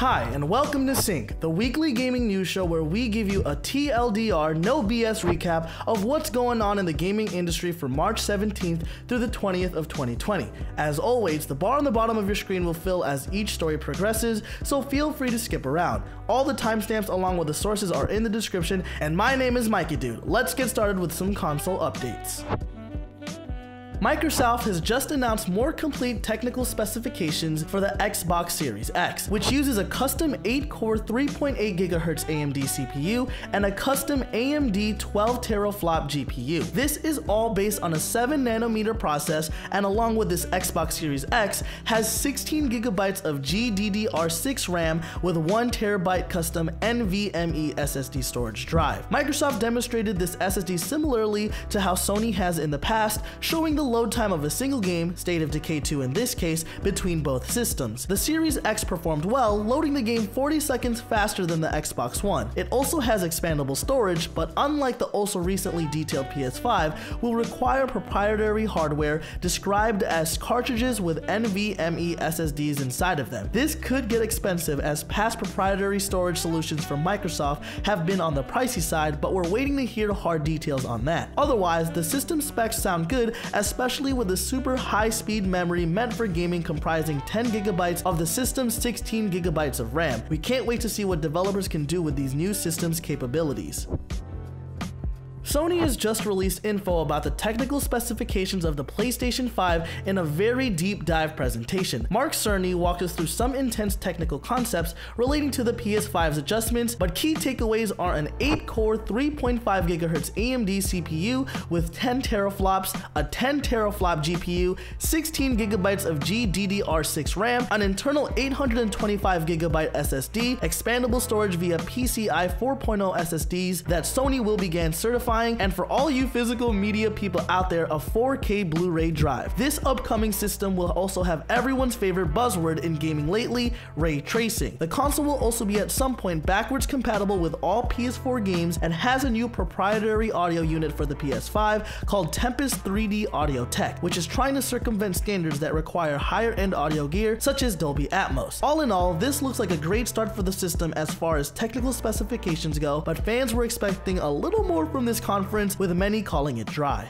Hi, and welcome to Sync, the weekly gaming news show where we give you a TLDR, no BS recap of what's going on in the gaming industry from March 17th through the 20th of 2020. As always, the bar on the bottom of your screen will fill as each story progresses, so feel free to skip around. All the timestamps along with the sources are in the description, and my name is Mikey Dude. Let's get started with some console updates. Microsoft has just announced more complete technical specifications for the Xbox Series X, which uses a custom 8-core 3.8 GHz AMD CPU and a custom AMD 12 teraflop GPU. This is all based on a 7nm process, and along with this Xbox Series X has 16 GB of GDDR6 RAM with 1 TB custom NVMe SSD storage drive. Microsoft demonstrated this SSD similarly to how Sony has in the past, showing the load time of a single game, State of Decay 2 in this case, between both systems. The Series X performed well, loading the game 40 seconds faster than the Xbox One. It also has expandable storage, but unlike the also recently detailed PS5, will require proprietary hardware described as cartridges with NVMe SSDs inside of them. This could get expensive as past proprietary storage solutions from Microsoft have been on the pricey side, but we're waiting to hear hard details on that. Otherwise, the system specs sound good, especially with the super high-speed memory meant for gaming comprising 10 GB of the system's 16 GB of RAM. We can't wait to see what developers can do with these new systems' capabilities. Sony has just released info about the technical specifications of the PlayStation 5 in a very deep dive presentation. Mark Cerny walked us through some intense technical concepts relating to the PS5's adjustments, but key takeaways are an 8-core 3.5 GHz AMD CPU with 10 teraflops, a 10 teraflop GPU, 16 GB of GDDR6 RAM, an internal 825 GB SSD, expandable storage via PCI 4.0 SSDs that Sony will begin certifying, and for all you physical media people out there, a 4K Blu-ray drive. This upcoming system will also have everyone's favorite buzzword in gaming lately, ray tracing. The console will also be at some point backwards compatible with all PS4 games and has a new proprietary audio unit for the PS5 called Tempest 3D Audio Tech, which is trying to circumvent standards that require higher end audio gear such as Dolby Atmos. All in all, this looks like a great start for the system as far as technical specifications go, but fans were expecting a little more from this conference, with many calling it dry.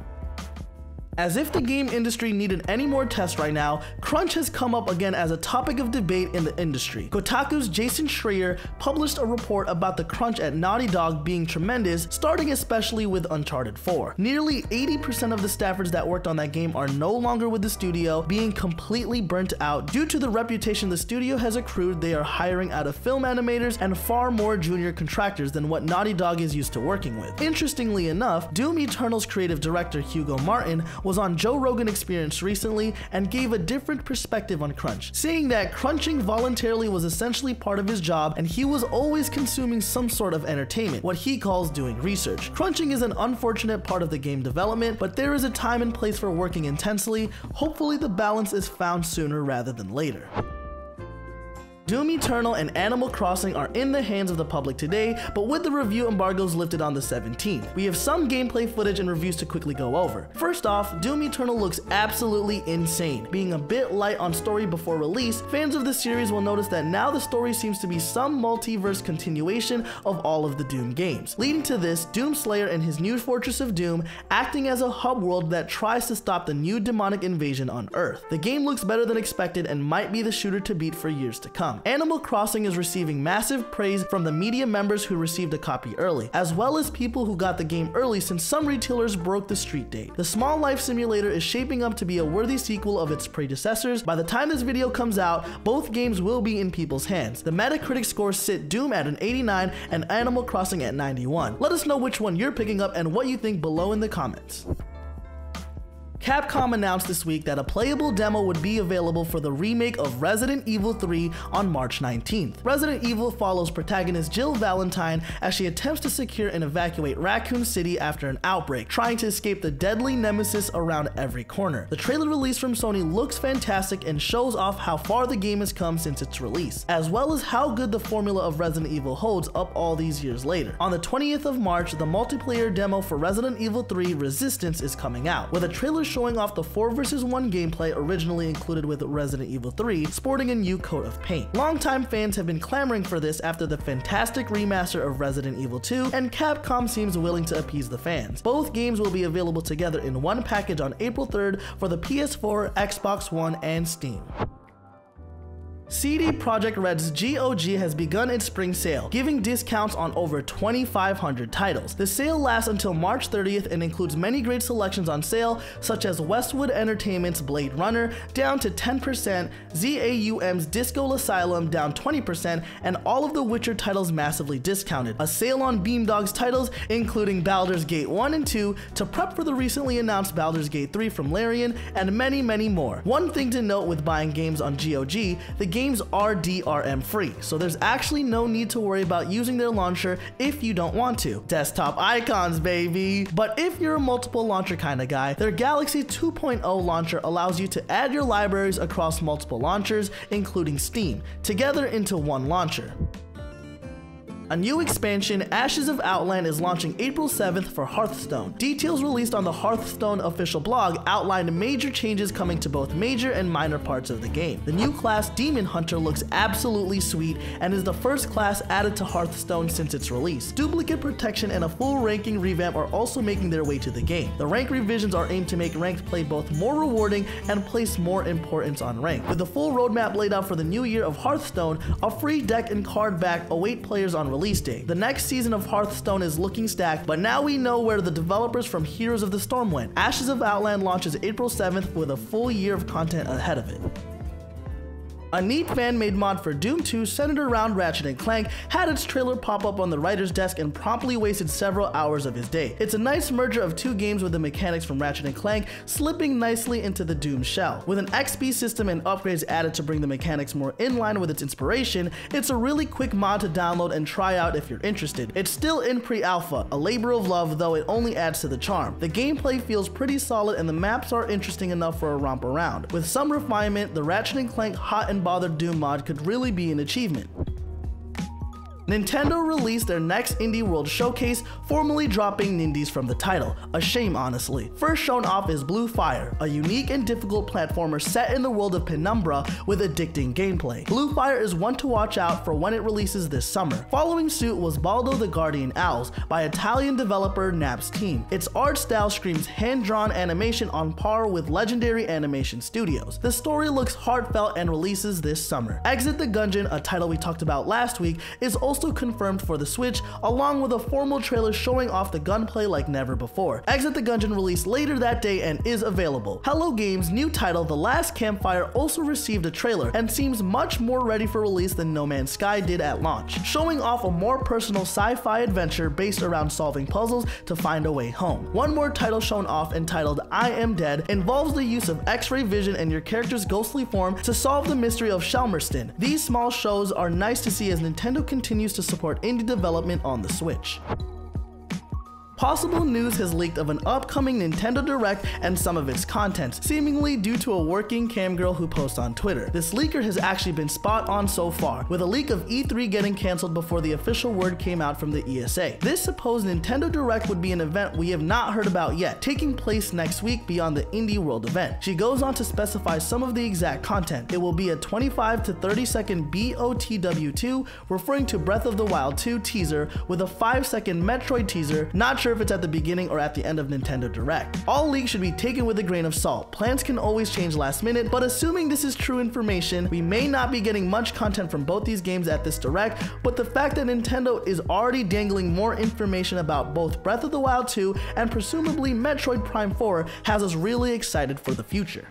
As if the game industry needed any more tests right now, crunch has come up again as a topic of debate in the industry. Kotaku's Jason Schreier published a report about the crunch at Naughty Dog being tremendous, starting especially with Uncharted 4. Nearly 80% of the staffers that worked on that game are no longer with the studio, being completely burnt out due to the reputation the studio has accrued. They are hiring out of film animators and far more junior contractors than what Naughty Dog is used to working with. Interestingly enough, Doom Eternal's creative director Hugo Martin was on Joe Rogan Experience recently and gave a different perspective on crunch, saying that crunching voluntarily was essentially part of his job and he was always consuming some sort of entertainment, what he calls doing research. Crunching is an unfortunate part of the game development, but there is a time and place for working intensely. Hopefully the balance is found sooner rather than later. Doom Eternal and Animal Crossing are in the hands of the public today, but with the review embargoes lifted on the 17th. We have some gameplay footage and reviews to quickly go over. First off, Doom Eternal looks absolutely insane. Being a bit light on story before release, fans of the series will notice that now the story seems to be some multiverse continuation of all of the Doom games. Leading to this, Doomslayer and his new Fortress of Doom acting as a hub world that tries to stop the new demonic invasion on Earth. The game looks better than expected and might be the shooter to beat for years to come. Animal Crossing is receiving massive praise from the media members who received a copy early, as well as people who got the game early since some retailers broke the street date. The Small Life Simulator is shaping up to be a worthy sequel of its predecessors. By the time this video comes out, both games will be in people's hands. The Metacritic scores sit Doom at an 89 and Animal Crossing at 91. Let us know which one you're picking up and what you think below in the comments. Capcom announced this week that a playable demo would be available for the remake of Resident Evil 3 on March 19th. Resident Evil follows protagonist Jill Valentine as she attempts to secure and evacuate Raccoon City after an outbreak, trying to escape the deadly nemesis around every corner. The trailer release from Sony looks fantastic and shows off how far the game has come since its release, as well as how good the formula of Resident Evil holds up all these years later. On the 20th of March, the multiplayer demo for Resident Evil 3 Resistance is coming out, with a trailer showing off the 4 vs 1 gameplay originally included with Resident Evil 3, sporting a new coat of paint. Longtime fans have been clamoring for this after the fantastic remaster of Resident Evil 2, and Capcom seems willing to appease the fans. Both games will be available together in one package on April 3rd for the PS4, Xbox One, and Steam. CD Projekt Red's GOG has begun its spring sale, giving discounts on over 2,500 titles. The sale lasts until March 30th and includes many great selections on sale, such as Westwood Entertainment's Blade Runner down to 10%, ZAUM's Disco Asylum down 20%, and all of the Witcher titles massively discounted. A sale on Beamdog's titles, including Baldur's Gate 1 and 2, to prep for the recently announced Baldur's Gate 3 from Larian, and many, many more. One thing to note with buying games on GOG, the games are DRM free, so there's actually no need to worry about using their launcher if you don't want to. Desktop icons, baby! But if you're a multiple launcher kind of guy, their Galaxy 2.0 launcher allows you to add your libraries across multiple launchers, including Steam, together into one launcher. A new expansion, Ashes of Outland, is launching April 7th for Hearthstone. Details released on the Hearthstone official blog outlined major changes coming to both major and minor parts of the game. The new class, Demon Hunter, looks absolutely sweet and is the first class added to Hearthstone since its release. Duplicate protection and a full ranking revamp are also making their way to the game. The rank revisions are aimed to make ranked play both more rewarding and place more importance on rank. With the full roadmap laid out for the new year of Hearthstone, a free deck and card back await players on release day. The next season of Hearthstone is looking stacked, but now we know where the developers from Heroes of the Storm went. Ashes of Outland launches April 7th with a full year of content ahead of it. A neat fan-made mod for Doom 2 centered around Ratchet & Clank had its trailer pop up on the writer's desk and promptly wasted several hours of his day. It's a nice merger of two games with the mechanics from Ratchet & Clank slipping nicely into the Doom shell. With an XP system and upgrades added to bring the mechanics more in line with its inspiration, it's a really quick mod to download and try out if you're interested. It's still in pre-alpha, a labor of love, though it only adds to the charm. The gameplay feels pretty solid and the maps are interesting enough for a romp around. With some refinement, the Ratchet & Clank Hot and Bothered Doom mod could really be an achievement. Nintendo released their next Indie World Showcase, formally dropping Nindies from the title. A shame, honestly. First shown off is Blue Fire, a unique and difficult platformer set in the world of Penumbra with addicting gameplay. Blue Fire is one to watch out for when it releases this summer. Following suit was Baldo the Guardian Owls by Italian developer Nap's Team. Its art style screams hand-drawn animation on par with legendary animation studios. The story looks heartfelt and releases this summer. Exit the Gungeon, a title we talked about last week, is also confirmed for the Switch, along with a formal trailer showing off the gunplay like never before. Exit the Gungeon released later that day and is available. Hello Games' new title, The Last Campfire, also received a trailer and seems much more ready for release than No Man's Sky did at launch, showing off a more personal sci-fi adventure based around solving puzzles to find a way home. One more title shown off, entitled I Am Dead, involves the use of X-ray vision and your character's ghostly form to solve the mystery of Shelmerston. These small shows are nice to see as Nintendo continues to support indie development on the Switch. Possible news has leaked of an upcoming Nintendo Direct and some of its contents, seemingly due to a working cam girl who posts on Twitter. This leaker has actually been spot on so far, with a leak of E3 getting cancelled before the official word came out from the ESA. This supposed Nintendo Direct would be an event we have not heard about yet, taking place next week beyond the Indie World event. She goes on to specify some of the exact content. It will be a 25 to 30 second BOTW2, referring to Breath of the Wild 2 teaser, with a 5-second Metroid teaser, not sure if it's at the beginning or at the end of Nintendo Direct. All leaks should be taken with a grain of salt. Plans can always change last minute, but assuming this is true information, we may not be getting much content from both these games at this Direct, but the fact that Nintendo is already dangling more information about both Breath of the Wild 2 and presumably Metroid Prime 4 has us really excited for the future.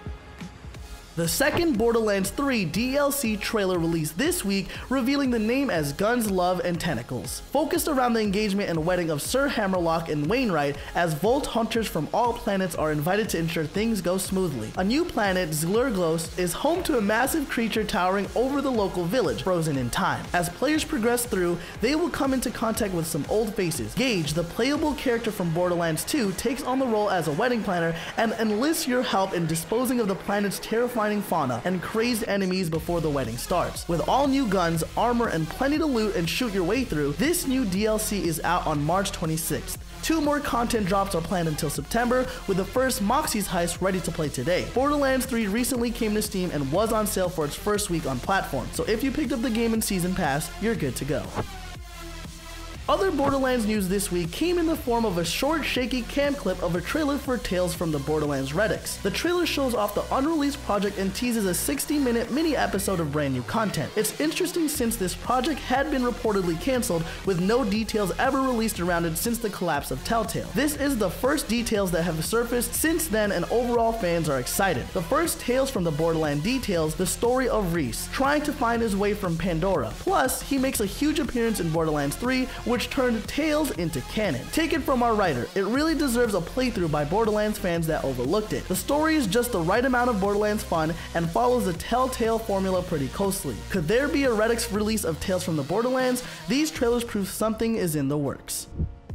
The second Borderlands 3 DLC trailer released this week, revealing the name as Guns, Love, and Tentacles. Focused around the engagement and wedding of Sir Hammerlock and Wainwright, as Volt hunters from all planets are invited to ensure things go smoothly. A new planet, Zlurglos, is home to a massive creature towering over the local village, frozen in time. As players progress through, they will come into contact with some old faces. Gage, the playable character from Borderlands 2, takes on the role as a wedding planner and enlists your help in disposing of the planet's terrifying defining fauna and crazed enemies before the wedding starts. With all new guns, armor, and plenty to loot and shoot your way through, this new DLC is out on March 26th. 2 more content drops are planned until September, with the first Moxxi's Heist ready to play today. Borderlands 3 recently came to Steam and was on sale for its first week on platform, so if you picked up the game in Season Pass, you're good to go. Other Borderlands news this week came in the form of a short, shaky cam clip of a trailer for Tales from the Borderlands Redux. The trailer shows off the unreleased project and teases a 60-minute mini episode of brand new content. It's interesting since this project had been reportedly cancelled, with no details ever released around it since the collapse of Telltale. This is the first details that have surfaced since then, and overall fans are excited. The first Tales from the Borderlands details the story of Rhys, trying to find his way from Pandora. Plus, he makes a huge appearance in Borderlands 3, which turned Tales into canon. Take it from our writer, it really deserves a playthrough by Borderlands fans that overlooked it. The story is just the right amount of Borderlands fun and follows the Telltale formula pretty closely. Could there be a Redux release of Tales from the Borderlands? These trailers prove something is in the works.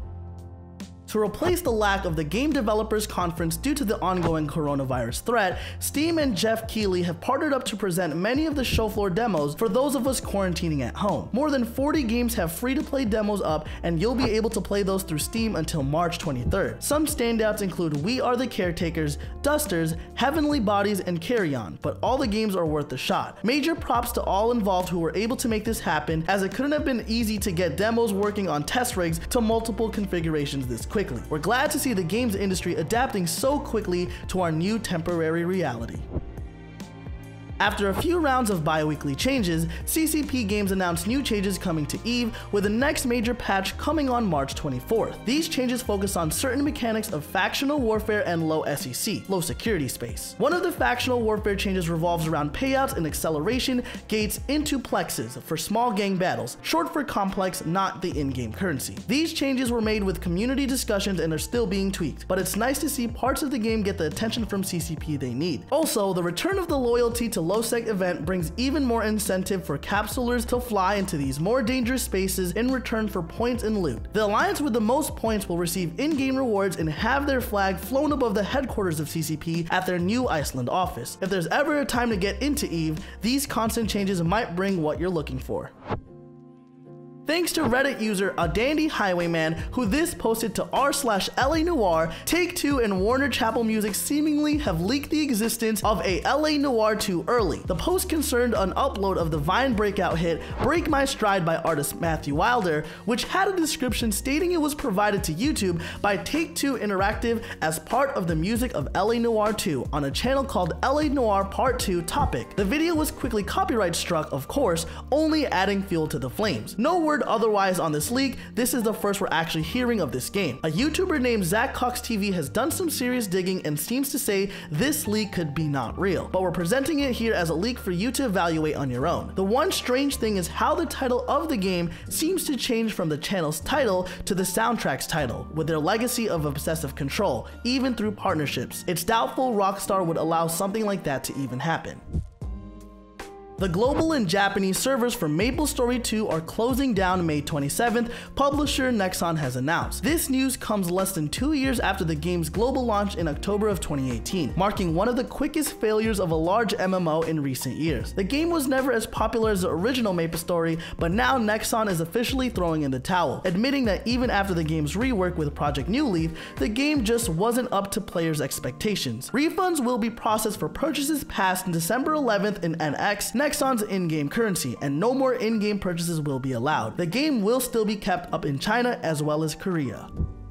To replace the lack of the Game Developers Conference due to the ongoing coronavirus threat, Steam and Jeff Keighley have partnered up to present many of the show floor demos for those of us quarantining at home. More than 40 games have free-to-play demos up, and you'll be able to play those through Steam until March 23rd. Some standouts include We Are the Caretakers, Dusters, Heavenly Bodies, and Carry On, but all the games are worth a shot. Major props to all involved who were able to make this happen, as it couldn't have been easy to get demos working on test rigs to multiple configurations this quickly. We're glad to see the games industry adapting so quickly to our new temporary reality. After a few rounds of bi-weekly changes, CCP Games announced new changes coming to EVE, with the next major patch coming on March 24th. These changes focus on certain mechanics of factional warfare and low SEC, low security space. One of the factional warfare changes revolves around payouts and acceleration gates into plexes for small gang battles, short for complex, not the in-game currency. These changes were made with community discussions and are still being tweaked, but it's nice to see parts of the game get the attention from CCP they need. Also, the return of the loyalty to low-sec event brings even more incentive for capsulers to fly into these more dangerous spaces in return for points and loot. The alliance with the most points will receive in-game rewards and have their flag flown above the headquarters of CCP at their new Iceland office. If there's ever a time to get into EVE, these constant changes might bring what you're looking for. Thanks to Reddit user A Dandy Highwayman, who this posted to r/LA Noire, Take-Two and Warner Chappell Music seemingly have leaked the existence of a LA Noire 2 early. The post concerned an upload of the Vine breakout hit Break My Stride by artist Matthew Wilder, which had a description stating it was provided to YouTube by Take-Two Interactive as part of the music of LA Noire 2 on a channel called LA Noire Part 2 Topic. The video was quickly copyright struck, of course, only adding fuel to the flames. No word otherwise on this leak. This is the first we're actually hearing of this game. A YouTuber named Zach Cox TV has done some serious digging and seems to say this leak could be not real, but we're presenting it here as a leak for you to evaluate on your own. The one strange thing is how the title of the game seems to change from the channel's title to the soundtrack's title, with their legacy of obsessive control, even through partnerships. It's doubtful Rockstar would allow something like that to even happen. The global and Japanese servers for MapleStory 2 are closing down May 27th, publisher Nexon has announced. This news comes less than 2 years after the game's global launch in October of 2018, marking one of the quickest failures of a large MMO in recent years. The game was never as popular as the original MapleStory, but now Nexon is officially throwing in the towel, admitting that even after the game's rework with Project New Leaf, the game just wasn't up to players' expectations. Refunds will be processed for purchases past December 11th in NX, Nexon's in-game currency, and no more in-game purchases will be allowed. The game will still be kept up in China as well as Korea.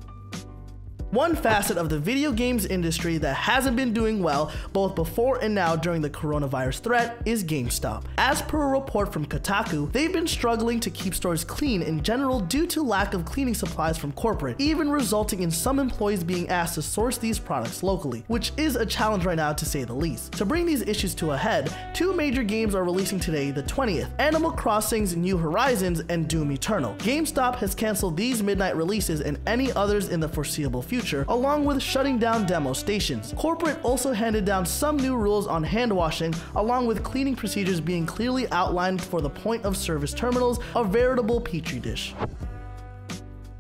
One facet of the video games industry that hasn't been doing well both before and now during the coronavirus threat is GameStop. As per a report from Kotaku, they've been struggling to keep stores clean in general due to lack of cleaning supplies from corporate, even resulting in some employees being asked to source these products locally, which is a challenge right now to say the least. To bring these issues to a head, 2 major games are releasing today, the 20th, Animal Crossing's New Horizons and Doom Eternal. GameStop has canceled these midnight releases and any others in the foreseeable future, along with shutting down demo stations. Corporate also handed down some new rules on hand washing, along with cleaning procedures being clearly outlined for the point of service terminals, a veritable petri dish.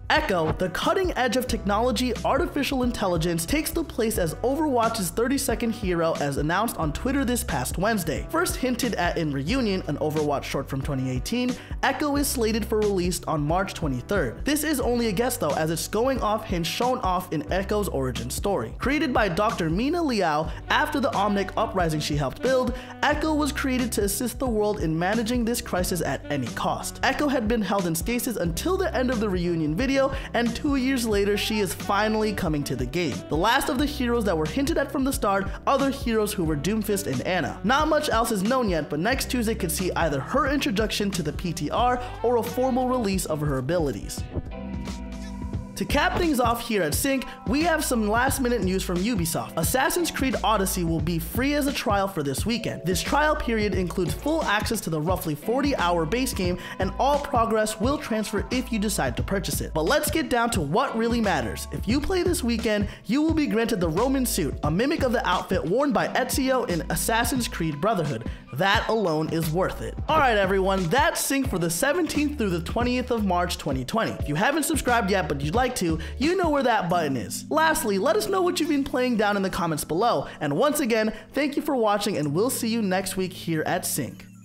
Echo, the cutting edge of technology, artificial intelligence, takes the place as Overwatch's 32nd hero as announced on Twitter this past Wednesday. First hinted at in Reunion, an Overwatch short from 2018, Echo is slated for release on March 23rd. This is only a guess though, as it's going off hints shown off in Echo's origin story. Created by Dr. Mina Liao after the Omnic uprising she helped build, Echo was created to assist the world in managing this crisis at any cost. Echo had been held in stasis until the end of the Reunion video, and 2 years later she is finally coming to the game. The last of the heroes that were hinted at from the start are the heroes who were Doomfist and Ana. Not much else is known yet, but next Tuesday could see either her introduction to the PTR or a formal release of her abilities. To cap things off here at Sync, we have some last minute news from Ubisoft. Assassin's Creed Odyssey will be free as a trial for this weekend. This trial period includes full access to the roughly 40-hour base game, and all progress will transfer if you decide to purchase it. But let's get down to what really matters. If you play this weekend, you will be granted the Roman suit, a mimic of the outfit worn by Ezio in Assassin's Creed Brotherhood. That alone is worth it. Alright everyone, that's Sync for the 17th through the 20th of March 2020. If you haven't subscribed yet but you'd like to, you know where that button is. Lastly, let us know what you've been playing down in the comments below. And once again, thank you for watching, and we'll see you next week here at Sync.